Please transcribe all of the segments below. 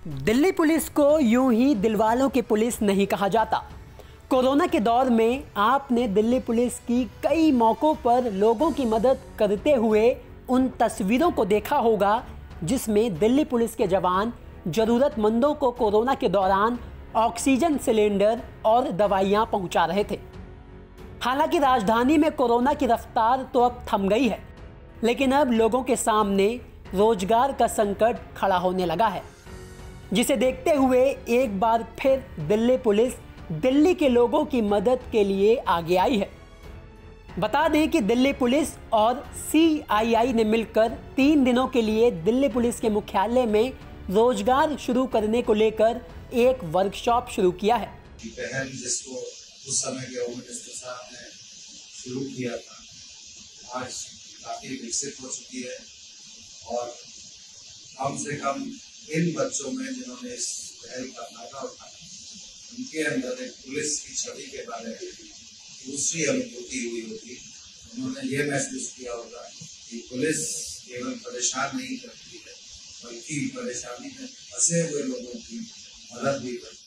Delhi police को यूं ही दिलवालों की पुलिस नहीं कहा जाता। कोरोना के दौर में आपने दिल्ली पुलिस की कई मौक़ों पर लोगों की मदद करते हुए उन तस्वीरों को देखा होगा जिसमें दिल्ली पुलिस के जवान ज़रूरतमंदों को कोरोना के दौरान ऑक्सीजन सिलेंडर और दवाइयां पहुंचा रहे थे। हालांकि राजधानी में कोरोना की रफ्तार तो अब थम गई है, लेकिन अब लोगों के सामने रोजगार का संकट खड़ा होने लगा है, जिसे देखते हुए एक बार फिर दिल्ली पुलिस दिल्ली के लोगों की मदद के लिए आगे आई है। बता दें कि दिल्ली पुलिस और CII ने मिलकर 3 दिनों के लिए दिल्ली पुलिस के मुख्यालय में रोजगार शुरू करने को लेकर एक वर्कशॉप शुरू किया है। पहल जिसको उस समय के होम मिनिस्टर साहब ने शुरू किया था, आज काफी विकसित हो चुकी है और कम से कम इन बच्चों में जिन्होंने इस पहल का फायदा उठाया, उनके अंदर एक पुलिस की छवि के बारे में दूसरी अनुभूति हुई होगी। उन्होंने ये महसूस किया होगा कि पुलिस केवल परेशान नहीं करती है, बल्कि परेशानी में फंसे हुए लोगों की मदद भी करती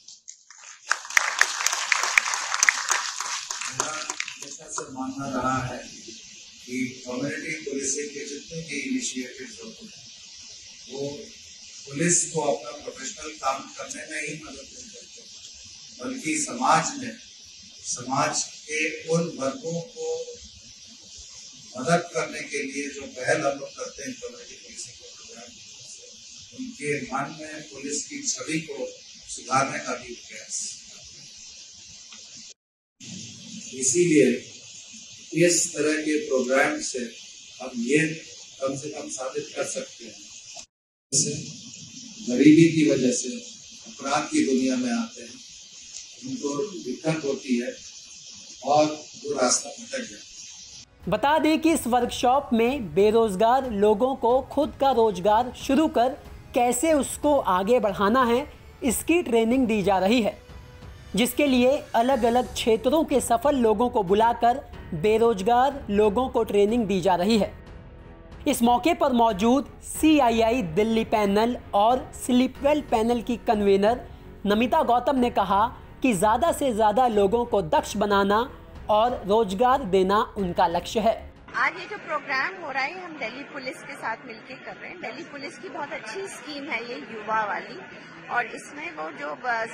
है। मेरा हमेशा से मानना रहा है कि कम्युनिटी पुलिसिंग के जितने भी इनिशिएटिव्स होते हैं, वो पुलिस को अपना प्रोफेशनल काम करने में ही मदद नहीं करते, बल्कि समाज के उन वर्गों को मदद करने के लिए जो पहल हम लोग करते हैं कम्युनिटी पुलिसिंग के प्रोग्राम, उनके मन में पुलिस की छवि को सुधारने का भी प्रयास। इसीलिए इस तरह के प्रोग्राम से हम ये कम से कम साबित कर सकते हैं, गरीबी की वजह से अपराध की दुनिया में आते हैं, उनको दिक्कत होती है और वो रास्ता भटक जाता। बता दें कि इस वर्कशॉप में बेरोजगार लोगों को खुद का रोजगार शुरू कर कैसे उसको आगे बढ़ाना है, इसकी ट्रेनिंग दी जा रही है, जिसके लिए अलग अलग क्षेत्रों के सफल लोगों को बुलाकर बेरोजगार लोगों को ट्रेनिंग दी जा रही है। इस मौके पर मौजूद CII दिल्ली पैनल और स्लीपवेल पैनल की कन्वीनर नमिता गौतम ने कहा कि ज़्यादा से ज़्यादा लोगों को दक्ष बनाना और रोजगार देना उनका लक्ष्य है। आज ये जो प्रोग्राम हो रहा है हम दिल्ली पुलिस के साथ मिलकर कर रहे हैं। दिल्ली पुलिस की बहुत अच्छी स्कीम है ये युवा वाली, और इसमें वो जो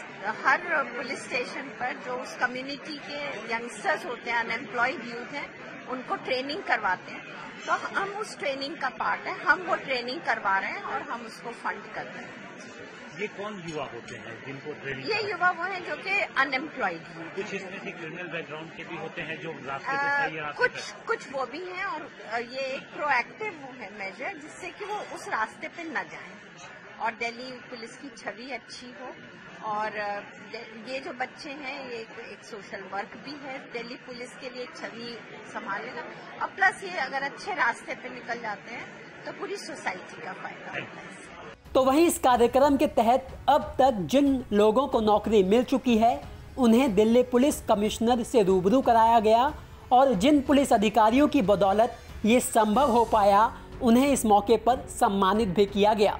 हर पुलिस स्टेशन पर जो उस कम्युनिटी के यंगस्टर्स होते हैं, अनएम्प्लॉयड यूथ हैं, उनको ट्रेनिंग करवाते हैं। तो हम उस ट्रेनिंग का पार्ट है, हम वो ट्रेनिंग करवा रहे हैं और हम उसको फंड कर रहे हैं। ये कौन युवा होते हैं जिनको ट्रेनिंग? ये युवा वो हैं जो कि अनएम्प्लॉयड यूथ। कुछ इसमें से क्रिमिनल बैकग्राउंड के भी होते हैं जो रास्ते पे सही रास्ते कुछ वो भी हैं, और ये एक प्रोएक्टिव वो है मेजर जिससे कि वो उस रास्ते पे न जाएं और दिल्ली पुलिस की छवि अच्छी हो। और ये जो बच्चे हैं ये एक सोशल वर्क भी है, दिल्ली पुलिस के लिए छवि संभालेगा, और प्लस ये अगर अच्छे रास्ते पे निकल जाते हैं तो पूरी सोसाइटी का फायदा होता है। तो वहीं इस कार्यक्रम के तहत अब तक जिन लोगों को नौकरी मिल चुकी है, उन्हें दिल्ली पुलिस कमिश्नर से रूबरू कराया गया, और जिन पुलिस अधिकारियों की बदौलत ये संभव हो पाया, उन्हें इस मौके पर सम्मानित भी किया गया।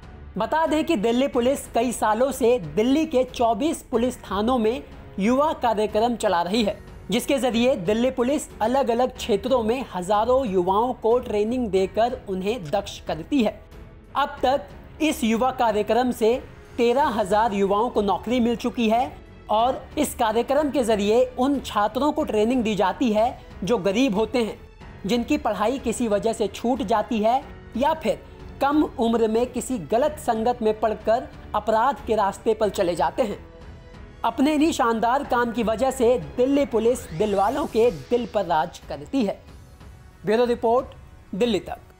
बता दें कि दिल्ली पुलिस कई सालों से दिल्ली के 24 पुलिस थानों में युवा कार्यक्रम चला रही है, जिसके जरिए दिल्ली पुलिस अलग अलग क्षेत्रों में हजारों युवाओं को ट्रेनिंग देकर उन्हें दक्ष करती है। अब तक इस युवा कार्यक्रम से 13,000 युवाओं को नौकरी मिल चुकी है, और इस कार्यक्रम के जरिए उन छात्रों को ट्रेनिंग दी जाती है जो गरीब होते हैं, जिनकी पढ़ाई किसी वजह से छूट जाती है या फिर कम उम्र में किसी गलत संगत में पड़कर अपराध के रास्ते पर चले जाते हैं। अपने इन्हीं शानदार काम की वजह से दिल्ली पुलिस दिलवालों के दिल पर राज करती है। ब्यूरो रिपोर्ट, दिल्ली तक।